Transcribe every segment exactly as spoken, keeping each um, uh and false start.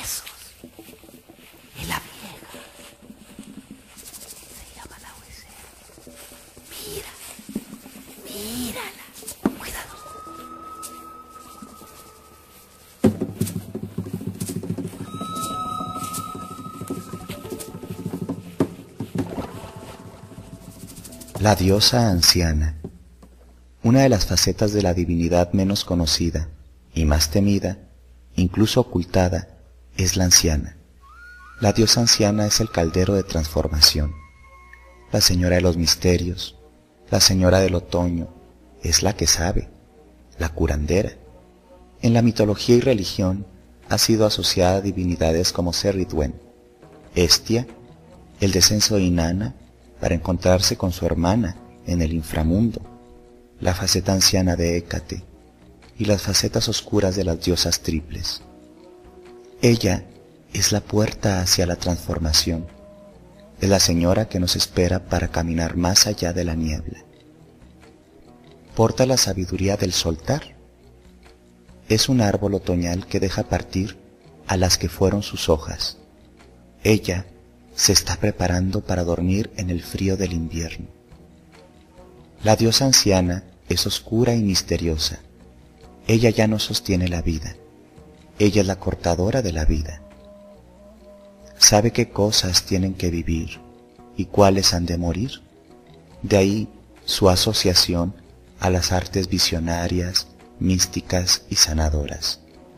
besos. Es la vieja. Se llama la huesera. Mira, mírala. Cuidado. La diosa anciana. Una de las facetas de la divinidad menos conocida y más temida, incluso ocultada, es la anciana. La diosa anciana es el caldero de transformación, la señora de los misterios, la señora del otoño, es la que sabe, la curandera. En la mitología y religión ha sido asociada a divinidades como Cerridwen, Hestia, el descenso de Inanna para encontrarse con su hermana en el inframundo, la faceta anciana de Hécate y las facetas oscuras de las diosas triples. Ella es la puerta hacia la transformación, es la señora que nos espera para caminar más allá de la niebla. Porta la sabiduría del soltar. Es un árbol otoñal que deja partir a las que fueron sus hojas. Ella se está preparando para dormir en el frío del invierno. La diosa anciana es oscura y misteriosa. Ella ya no sostiene la vida. Ella es la cortadora de la vida. Sabe qué cosas tienen que vivir y cuáles han de morir. De ahí su asociación a las artes visionarias, místicas y sanadoras.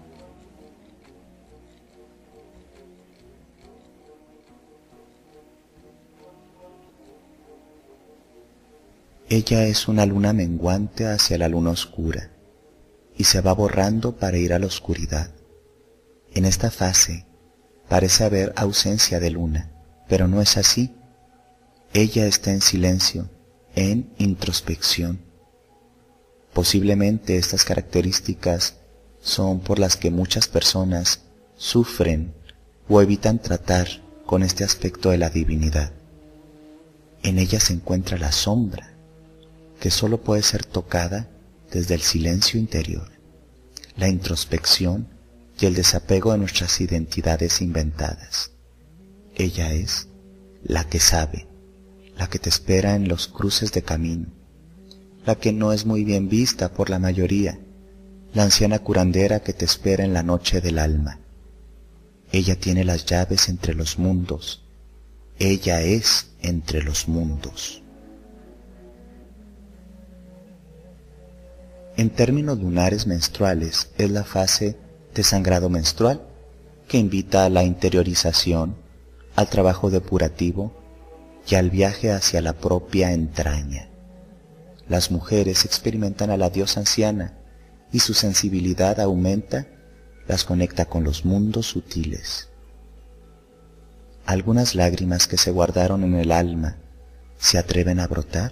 Ella es una luna menguante hacia la luna oscura y se va borrando para ir a la oscuridad. En esta fase parece haber ausencia de luna, pero no es así. Ella está en silencio, en introspección. Posiblemente estas características son por las que muchas personas sufren o evitan tratar con este aspecto de la divinidad. En ella se encuentra la sombra, que solo puede ser tocada desde el silencio interior, la introspección y el desapego de nuestras identidades inventadas. Ella es la que sabe, la que te espera en los cruces de camino, la que no es muy bien vista por la mayoría, la anciana curandera que te espera en la noche del alma. Ella tiene las llaves entre los mundos, ella es entre los mundos. En términos lunares menstruales es la fase de sangrado menstrual, que invita a la interiorización, al trabajo depurativo y al viaje hacia la propia entraña. Las mujeres experimentan a la diosa anciana y su sensibilidad aumenta, las conecta con los mundos sutiles. Algunas lágrimas que se guardaron en el alma se atreven a brotar.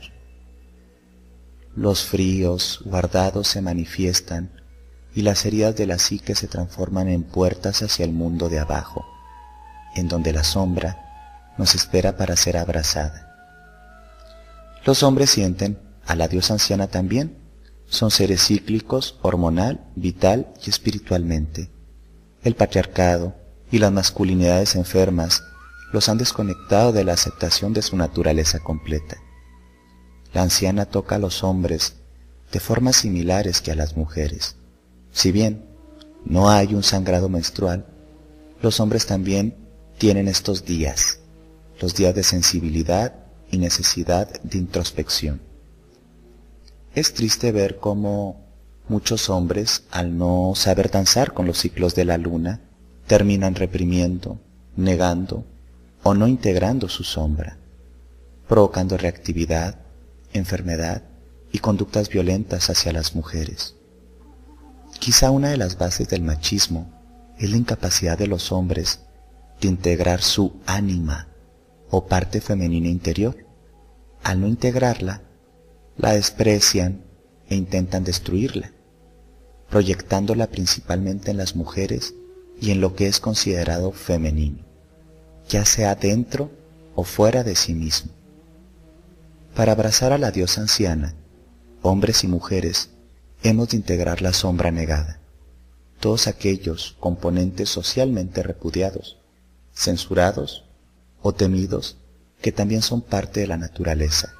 Los fríos guardados se manifiestan y las heridas de la psique se transforman en puertas hacia el mundo de abajo, en donde la sombra nos espera para ser abrazada. Los hombres sienten a la diosa anciana también. Son seres cíclicos, hormonal, vital y espiritualmente. El patriarcado y las masculinidades enfermas los han desconectado de la aceptación de su naturaleza completa. La anciana toca a los hombres de formas similares que a las mujeres. Si bien no hay un sangrado menstrual, los hombres también tienen estos días, los días de sensibilidad y necesidad de introspección. Es triste ver cómo muchos hombres, al no saber danzar con los ciclos de la luna, terminan reprimiendo, negando o no integrando su sombra, provocando reactividad, enfermedad y conductas violentas hacia las mujeres. Quizá una de las bases del machismo es la incapacidad de los hombres de integrar su ánima o parte femenina interior. Al no integrarla, la desprecian e intentan destruirla, proyectándola principalmente en las mujeres y en lo que es considerado femenino, ya sea dentro o fuera de sí mismo. Para abrazar a la diosa anciana, hombres y mujeres hemos de integrar la sombra negada, todos aquellos componentes socialmente repudiados, censurados o temidos que también son parte de la naturaleza.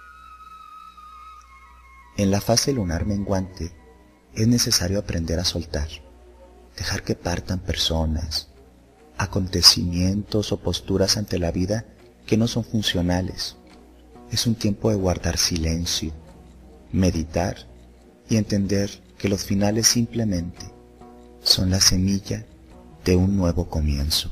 En la fase lunar menguante es necesario aprender a soltar, dejar que partan personas, acontecimientos o posturas ante la vida que no son funcionales. Es un tiempo de guardar silencio, meditar y entender que los finales simplemente son la semilla de un nuevo comienzo.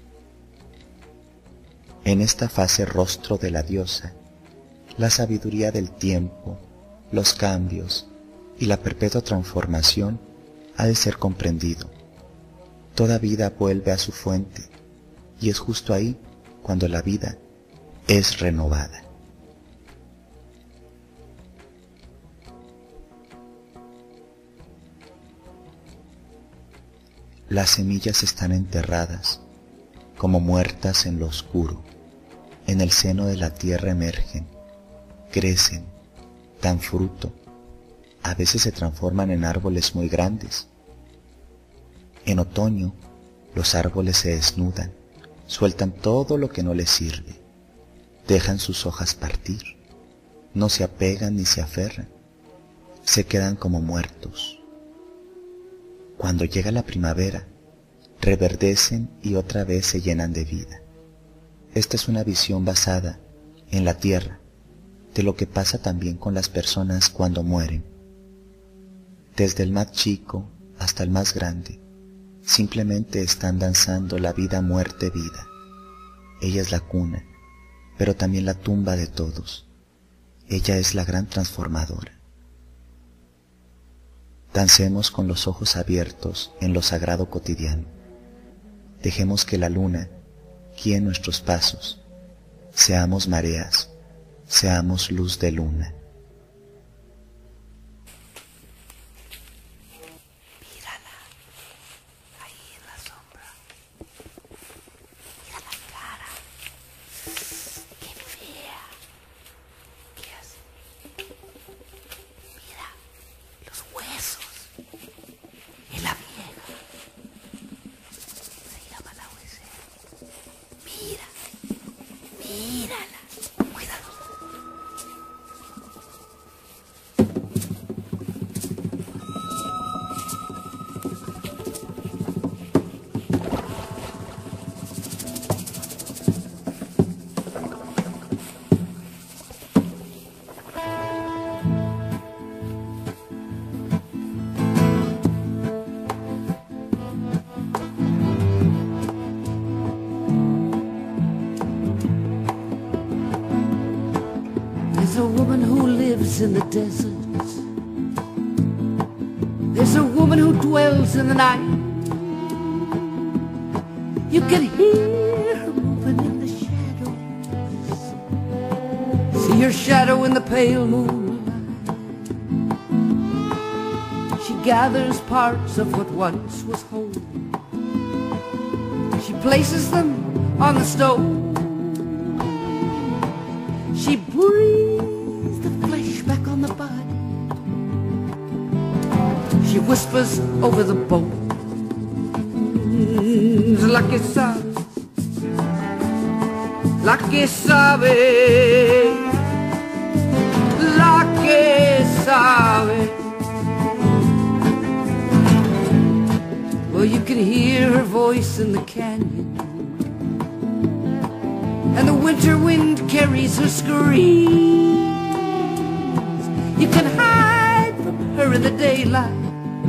En esta fase rostro de la diosa, la sabiduría del tiempo, los cambios y la perpetua transformación ha de ser comprendido. Toda vida vuelve a su fuente y es justo ahí cuando la vida es renovada. Las semillas están enterradas, como muertas en lo oscuro. En el seno de la tierra emergen, crecen, dan fruto, a veces se transforman en árboles muy grandes. En otoño, los árboles se desnudan, sueltan todo lo que no les sirve, dejan sus hojas partir, no se apegan ni se aferran, se quedan como muertos. Cuando llega la primavera, reverdecen y otra vez se llenan de vida. Esta es una visión basada en la tierra, de lo que pasa también con las personas cuando mueren. Desde el más chico hasta el más grande, simplemente están danzando la vida, muerte, vida. Ella es la cuna, pero también la tumba de todos. Ella es la gran transformadora. Dancemos con los ojos abiertos en lo sagrado cotidiano. Dejemos que la luna guíe nuestros pasos. Seamos mareas, seamos luz de luna. Mírala, ahí en la sombra. Mira la cara. Qué fea. ¿Qué hace? Mira los huesos. Es la vieja. Se llama la huesera. Mira, mírala. Cuidado. There's a woman who lives in the desert. There's a woman who dwells in the night. You can hear her moving in the shadows. See her shadow in the pale moonlight. She gathers parts of what once was whole. She places them on the stove. She breathes the flesh back on the body. She whispers over the bones. La que sabe, la que sabe, la que sabe. Well, you can hear her voice in the canyon, and the winter wind carries her screams. You can hide from her in the daylight,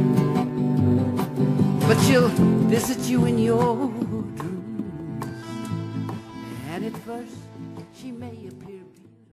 but she'll visit you in your dreams. And at first she may appear